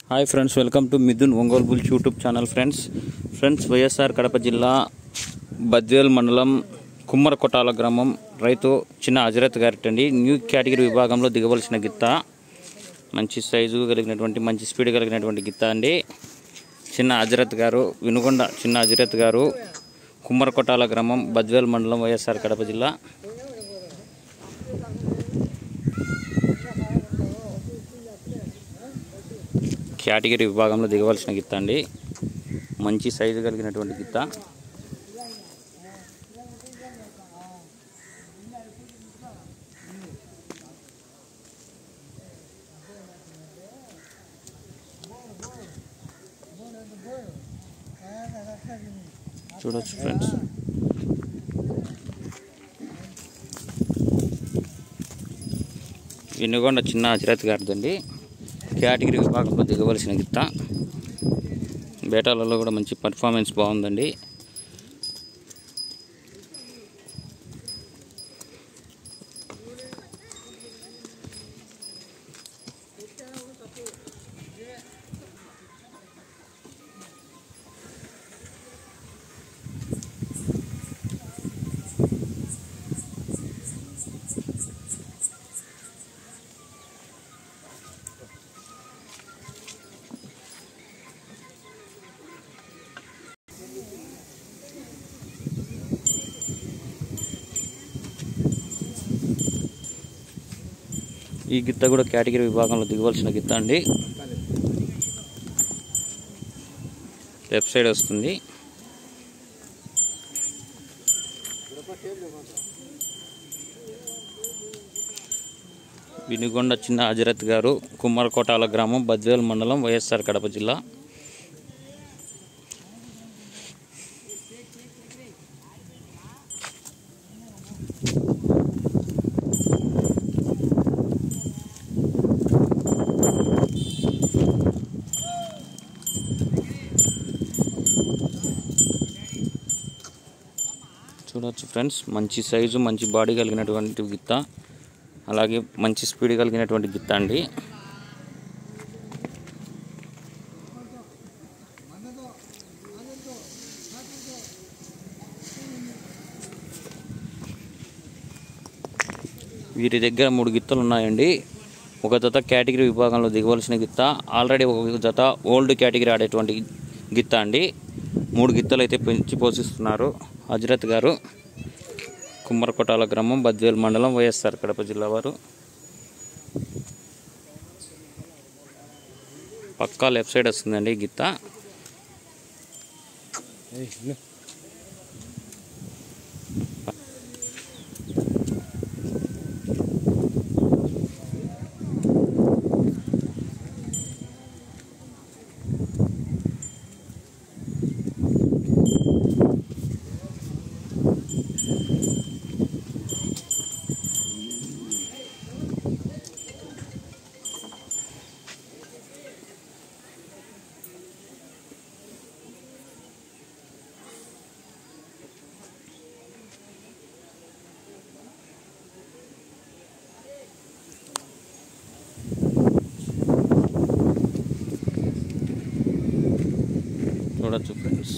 Hi friends, welcome to Mithun Ongole bulls YouTube channel. Friends YSR Kadapa జిల్లా బద్వేల్ మండలం కుమ్మరకొటాల గ్రామం రైతు చిన్న హజరత్ గారిటండి. న్యూ కేటగిరీ విభాగంలో దిగవలసిన గిత్త, మంచి సైజు కలిగినటువంటి మంచి స్పీడ్ కలిగినటువంటి గిత్త అండి. చిన్న హజరత్ గారు, వినుగొండ చిన్న హజరత్ గారు, కుమ్మరకొటాల గ్రామం, బద్వేల్ మండలం, వైఎస్ఆర్ కడప జిల్లా. కేటగిరీ విభాగంలో దిగవలసిన గిత్త అండి. మంచి సైజు కలిగినటువంటి గిత్త. చూడొచ్చు ఫ్రెండ్స్, వినుగొండ చిన్న హజరత్ గారిదండి. కేటగిరీ విభాగంలో దిగవలసిన గిత్త. బేటాలలో కూడా మంచి పర్ఫార్మెన్స్ బాగుందండి. ఈ గిత్త కూడా కేటగిరీ విభాగంలో దిగవలసిన గిత్త అండి. లెఫ్ట్ సైడ్ వస్తుంది. వినుగొండ చిన్న హజరత్ గారు, కుమ్మరకొటాల గ్రామం, బద్వేల్ మండలం, వైఎస్ఆర్ కడప జిల్లా. చూడవచ్చు ఫ్రెండ్స్, మంచి సైజు మంచి బాడీ కలిగినటువంటి గిత్త, అలాగే మంచి స్పీడ్ కలిగినటువంటి గిత్త అండి. వీరి దగ్గర 3 గిత్తలు ఉన్నాయండి. ఒక జత కేటగిరీ విభాగంలో దిగవలసిన గిత్త, ఆల్రెడీ ఒక జత ఓల్డ్ కేటగిరీ ఆడేటువంటి గిత్త అండి. 3 గిత్తలు అయితే పెంచి పోషిస్తున్నారు హజరత్ గారు. కుమ్మరకొటాల గ్రామం, బద్వేల్ మండలం, వైఎస్ఆర్ కడప జిల్లా వారు. పక్కా లెఫ్ట్ సైడ్ వస్తుందండి గిత్త. చూడొచ్చు ఫ్రెండ్స్,